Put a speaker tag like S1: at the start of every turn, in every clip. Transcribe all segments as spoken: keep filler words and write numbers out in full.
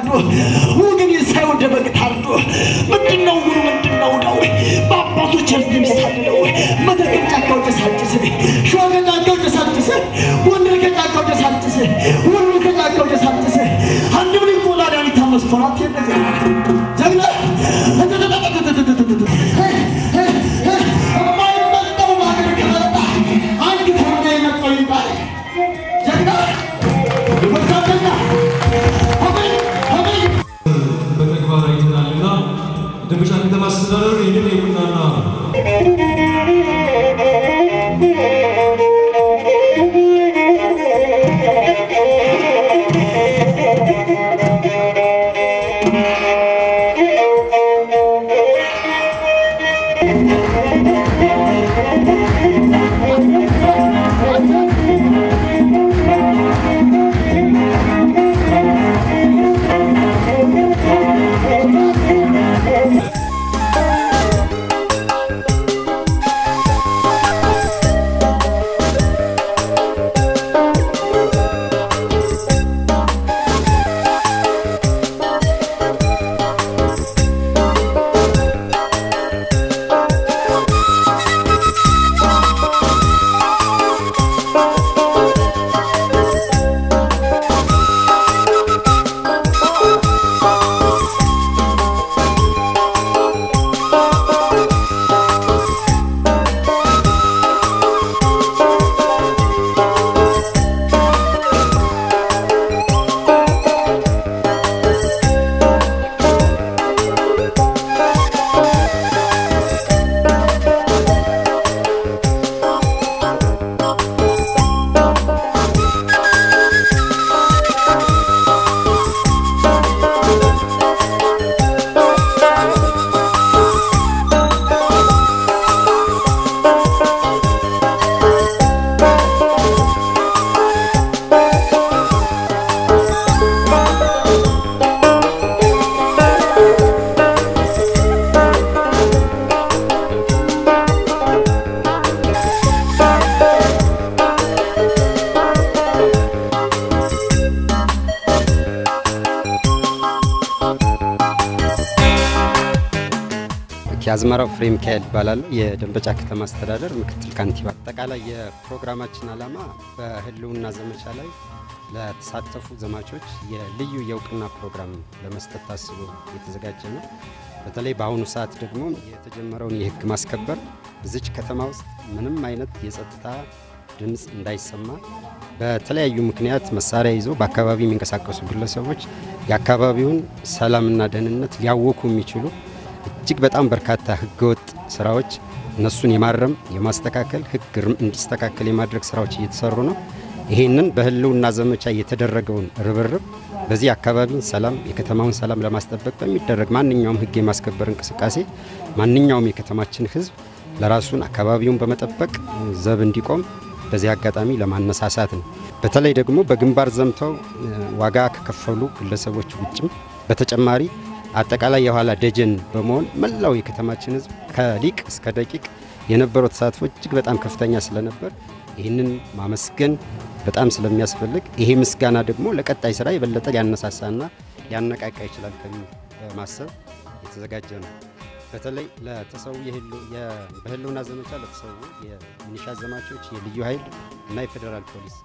S1: ተናዶ ወገን ሳይወደ በግታርዶ ምንድነው ጉሩ ምንድነው ነው ባባቶች የሚሳደው መተከል ጫካው ተሳጭስ ሾገ ጫካው ተሳጭስ ወንድር ከጫካው ተሳጭስ ወንድር ከጫካው ተሳጭስ አንድ ምን ቆላዳን ተመስፈራት የነገር ጀግና
S2: ደንበጫ ከተማ አስተዳደር ይህንን የቡናና
S3: ያዝመራው ፍሬም ካል ባላል የደንበጫ ከተማ አስተዳደር ምክትል ካንቲባ አጠቃላይ የፕሮግራማችን አላማ በህልውና ዘመቻ ላይ ለተሳተፉ ዘማቾች የልዩ የውቅና ፕሮግራም ለመስጠት ታስቦ የተዘጋጀ ነው። በተለይ በአሁኑ ሰዓት ደግሞ የተጀመረውን የህግ ማስከበር እዚች ከተማ ውስጥ ምንም አይነት የጸጥታ ድምጽ እንዳይሰማ በተለያዩ ምክንያት መሳሪያ ይዞ በአካባቢ የሚንቀሳቀሱ ግለሰቦች የአካባቢውን ሰላምና ደህንነት ሊያወኩ የሚችሉ እጅግ በጣም በርካታ ህገወጥ ስራዎች እነሱን የማረም የማስተካከል ህግ እንዲስተካከል የማድረግ ስራዎች እየተሰሩ ነው። ይሄንን በህልውና ዘመቻ የተደረገውን ርብርብ በዚህ አካባቢን ሰላም የከተማውን ሰላም ለማስጠበቅ በሚደረግ ማንኛውም ህግ የማስከበር እንቅስቃሴ ማንኛውም የከተማችን ህዝብ ለራሱን አካባቢውን በመጠበቅ ዘብ እንዲቆም በዚህ አጋጣሚ ለማነሳሳት ነው። በተለይ ደግሞ በግንባር ዘምተው ዋጋ ከከፈሉ ግለሰቦች ውጭም በተጨማሪ አጠቃላይ የኋላ ደጀን በመሆን መላው የከተማችን ህዝብ ከሊቅ እስከ ደቂቅ የነበረው ተሳትፎ እጅግ በጣም ከፍተኛ ስለነበር ይህንን ማመስገን በጣም ስለሚያስፈልግ ይሄ ምስጋና ደግሞ ለቀጣይ ስራ የበለጠ ሊያነሳሳና ሊያነቃቃ ይችላል ከማሰብ የተዘጋጀ ነው። በተለይ ለተሰው የህሉ የበህልውና ዘመቻ ለተሰው የሚኒሻ ዘማቾች የልዩ ኃይል እና የፌደራል ፖሊስ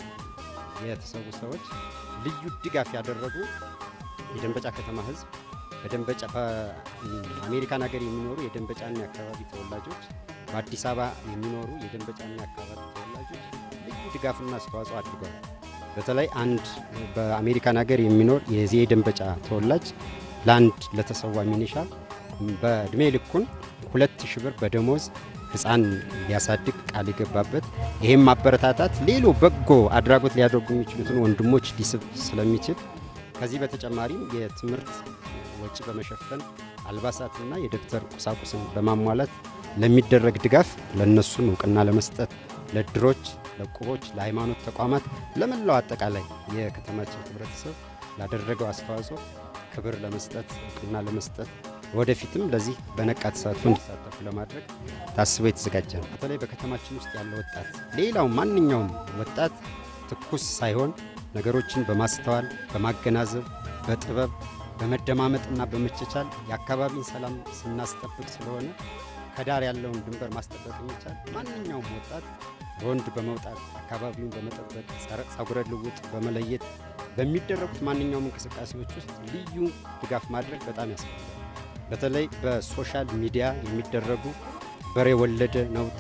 S3: የተሰው ሰዎች ልዩ ድጋፍ ያደረጉ የደንበጫ ከተማ ህዝብ በደንበጫ በአሜሪካን ሀገር የሚኖሩ የደንበጫና አካባቢ ተወላጆች በአዲስ አበባ የሚኖሩ የደንበጫና አካባቢ ተወላጆች ልዩ ድጋፍና አስተዋጽኦ አድርገዋል። በተለይ አንድ በአሜሪካን ሀገር የሚኖር የዚህ ደንበጫ ተወላጅ ላንድ ለተሰዋ ሚኒሻ በእድሜ ልኩን ሁለት ሺህ ብር በደሞዝ ህፃን ሊያሳድግ ቃል ይገባበት ይሄም ማበረታታት ሌሎ በጎ አድራጎት ሊያደርጉ የሚችሉትን ወንድሞች ሊስብ ስለሚችል ከዚህ በተጨማሪም የትምህርት ወጪ በመሸፈን አልባሳትና የደብተር ቁሳቁስን በማሟላት ለሚደረግ ድጋፍ ለነሱን እውቅና ለመስጠት ለድሮች ለቁቦች ለሃይማኖት ተቋማት ለመላው አጠቃላይ የከተማችን ህብረተሰብ ላደረገው አስተዋጽኦ ክብር ለመስጠት እውቅና ለመስጠት ወደፊትም ለዚህ በነቃ ተሳትፎ እንዲሳተፉ ለማድረግ ታስቦ የተዘጋጀ ነው። በተለይ በከተማችን ውስጥ ያለው ወጣት ሌላው ማንኛውም ወጣት ትኩስ ሳይሆን ነገሮችን በማስተዋል በማገናዘብ በጥበብ በመደማመጥና በመቻቻል የአካባቢን ሰላም ስናስጠብቅ ስለሆነ ከዳር ያለውን ድንበር ማስጠበቅ የሚቻል ማንኛውም ወጣት ወንድ በመውጣት አካባቢውን በመጠበቅ ጸጉረ ልውጥ በመለየት በሚደረጉት ማንኛውም እንቅስቃሴዎች ውስጥ ልዩ ድጋፍ ማድረግ በጣም ያስፈልጋል። በተለይ በሶሻል ሚዲያ የሚደረጉ በሬ ወለደ ነውጥ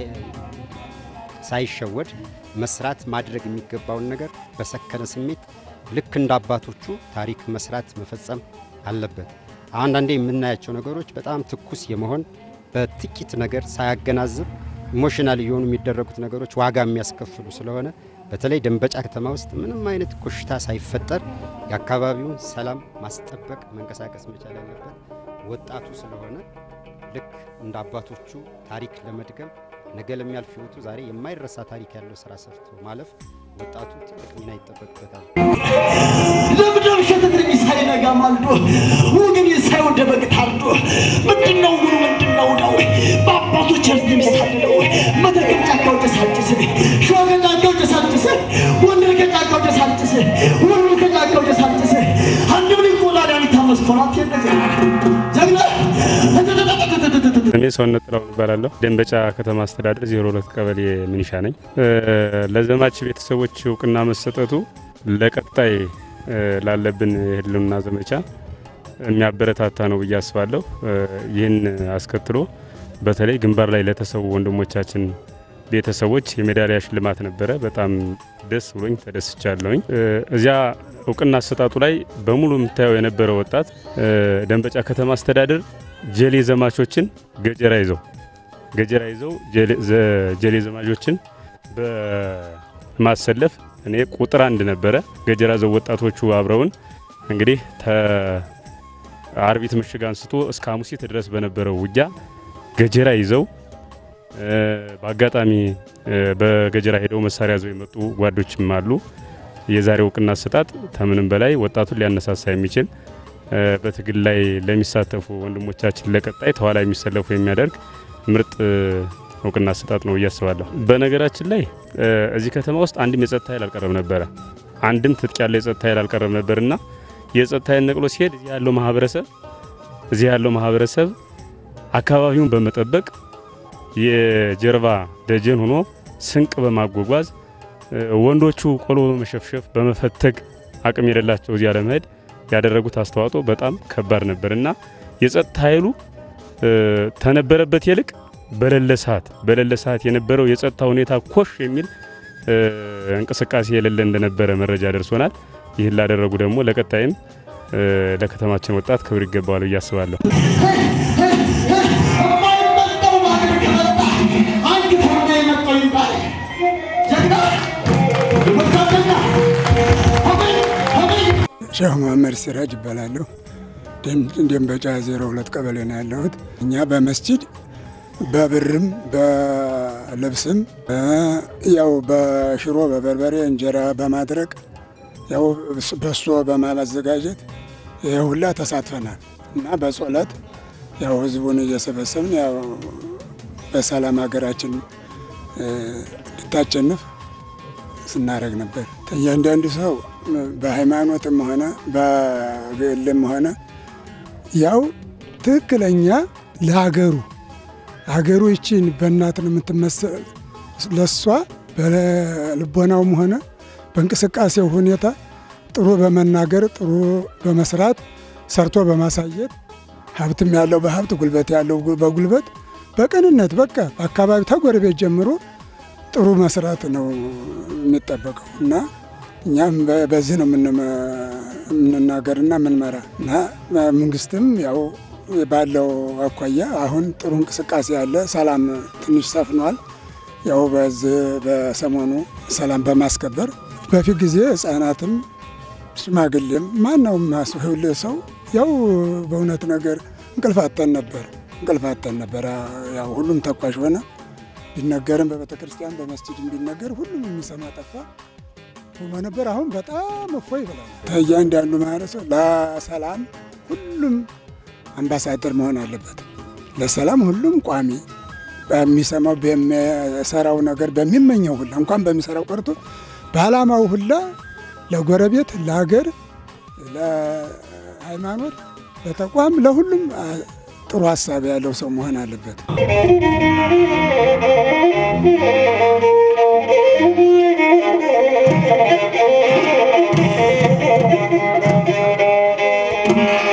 S3: ሳይሸወድ መስራት ማድረግ የሚገባውን ነገር በሰከነ ስሜት ልክ እንደ አባቶቹ ታሪክ መስራት መፈጸም አለበት። አንዳንዴ የምናያቸው ነገሮች በጣም ትኩስ የመሆን በጥቂት ነገር ሳያገናዝብ ኢሞሽናል የሆኑ የሚደረጉት ነገሮች ዋጋ የሚያስከፍሉ ስለሆነ በተለይ ደንበጫ ከተማ ውስጥ ምንም አይነት ኮሽታ ሳይፈጠር የአካባቢውን ሰላም ማስጠበቅ መንቀሳቀስ መቻል ያለበት ወጣቱ ስለሆነ ልክ እንደ አባቶቹ ታሪክ ለመድገም ነገ ለሚያልፍ ህይወቱ ዛሬ የማይረሳ ታሪክ ያለው ስራ ሰርቶ ማለፍ ወጣቱ ትልቅ ሚና ይጠበቅበታል።
S1: ለምድር ሸተተኝ ሳይነጋ ማልዶ ወገን ሳይወደ በግ ታርዶ ምንድነው ጉሩ ምንድነው ነው በአባቶች እርስ የሚሳደለው መተከል ጫካው ተሳጭስ ሾገ ጫካው ተሳጭስ ወንድር ከጫካው ተሳጭስ ሁሉ ከጫካው ተሳጭስ አንድ ምን ቆላዳን ታመስኮራት እንደዚህ ጀግና
S4: እኔ ሰውነት ጥላው እባላለሁ። ደንበጫ ከተማ አስተዳደር ዜሮ ሁለት ቀበሌ ምንሻ ነኝ። ለዘማች ቤተሰቦች እውቅና መሰጠቱ ለቀጣይ ላለብን ህልውና ዘመቻ የሚያበረታታ ነው ብዬ አስባለሁ። ይህን አስከትሎ በተለይ ግንባር ላይ ለተሰዉ ወንድሞቻችን ቤተሰቦች የሜዳሊያ ሽልማት ነበረ። በጣም ደስ ብሎኝ ተደስቻለሁኝ። እዚያ እውቅና አሰጣጡ ላይ በሙሉ የምታየው የነበረው ወጣት ደንበጫ ከተማ አስተዳደር ጀሌ ዘማቾችን ገጀራ ይዘው ገጀራ ይዘው ጀሌ ዘማቾችን በማሰለፍ እኔ ቁጥር አንድ ነበረ። ገጀራ ዘው ወጣቶቹ አብረውን እንግዲህ አርቢት ምሽግ አንስቶ እስከ አሙሲት ድረስ በነበረው ውጊያ ገጀራ ይዘው በአጋጣሚ በገጀራ ሄደው መሳሪያ ይዘው የመጡ ጓዶችም አሉ። የዛሬው እውቅና አሰጣጥ ተምንም በላይ ወጣቱን ሊያነሳሳ የሚችል በትግል ላይ ለሚሳተፉ ወንድሞቻችን ለቀጣይ ተዋላ የሚሰለፉ የሚያደርግ ምርጥ እውቅና አሰጣጥ ነው እያስባለሁ። በነገራችን ላይ እዚህ ከተማ ውስጥ አንድም የጸጥታ ኃይል አልቀረም ነበር። አንድም ትጥቅ ያለው የጸጥታ ኃይል አልቀረም ነበርና የጸጥታ ኃይል ነቅሎ ሲሄድ እዚህ ያለው ማህበረሰብ እዚህ ያለው ማህበረሰብ አካባቢውን በመጠበቅ የጀርባ ደጀን ሆኖ ስንቅ በማጓጓዝ ወንዶቹ ቆሎ በመሸፍሸፍ በመፈተግ አቅም የሌላቸው እዚህ ለመሄድ ያደረጉት አስተዋጽኦ በጣም ከባድ ነበርና የጸጥታ ኃይሉ ተነበረበት ይልቅ በለለ ሰዓት በለለ ሰዓት የነበረው የጸጥታ ሁኔታ ኮሽ የሚል እንቅስቃሴ የሌለ እንደነበረ መረጃ ደርሶናል። ይህን ላደረጉ ደግሞ ለቀጣይም ለከተማችን ወጣት ክብር ይገባዋል ብዬ አስባለሁ።
S5: ሼህ መሐመድ ሲራጅ ይባላለሁ። ደንበጫ ዜሮ ሁለት ቀበሌ ነው ያለሁት። እኛ በመስጂድ በብርም በልብስም ያው በሽሮ በበርበሬ እንጀራ በማድረግ ያው በሶ በማዘጋጀት ሁላ ተሳትፈናል እና በጾለት ያው ህዝቡን እየሰበሰብን ያው በሰላም ሀገራችን እንድታሸንፍ ስናረግ ነበር። እያንዳንዱ ሰው በሃይማኖትም ሆነ በግልም ሆነ ያው ትክክለኛ ለሀገሩ ሀገሩ ይችን በእናት ነው የምትመሰል ለሷ በልቦናውም ሆነ በእንቅስቃሴው ሁኔታ ጥሩ በመናገር ጥሩ በመስራት ሰርቶ በማሳየት ሀብትም ያለው በሀብት ጉልበት ያለው በጉልበት በቅንነት በቃ አካባቢ ተጎረቤት ጀምሮ ጥሩ መስራት ነው የሚጠበቀው እና እኛም በዚህ ነው የምንናገርና የምንመራ እና መንግስትም ያው ባለው አኳያ አሁን ጥሩ እንቅስቃሴ ያለ ሰላም ትንሽ ሰፍኗል። ያው በዚህ በሰሞኑ ሰላም በማስከበር በፊት ጊዜ ህፃናትም ሽማግሌም ማንኛውም ሰው ያው በእውነት ነገር እንቅልፋተን ነበር እንቅልፋተን ነበር። ያው ሁሉም ተቋሽ ሆነ። ቢነገርም በቤተክርስቲያን በመስጂድም ቢነገር ሁሉም የሚሰማ ጠፋ ሆኖ ነበር። አሁን በጣም እፎይ ይላል። እያንዳንዱ ማህበረሰብ ለሰላም ሁሉም አምባሳደር መሆን አለበት። ለሰላም ሁሉም ቋሚ በሚሰማው በሚሰራው ነገር በሚመኘው ሁላ እንኳን በሚሰራው ቀርቶ በዓላማው ሁላ ለጎረቤት ለሀገር ለሃይማኖት ለተቋም ለሁሉም ጥሩ ሐሳብ ያለው ሰው መሆን አለበት።
S1: Thank you.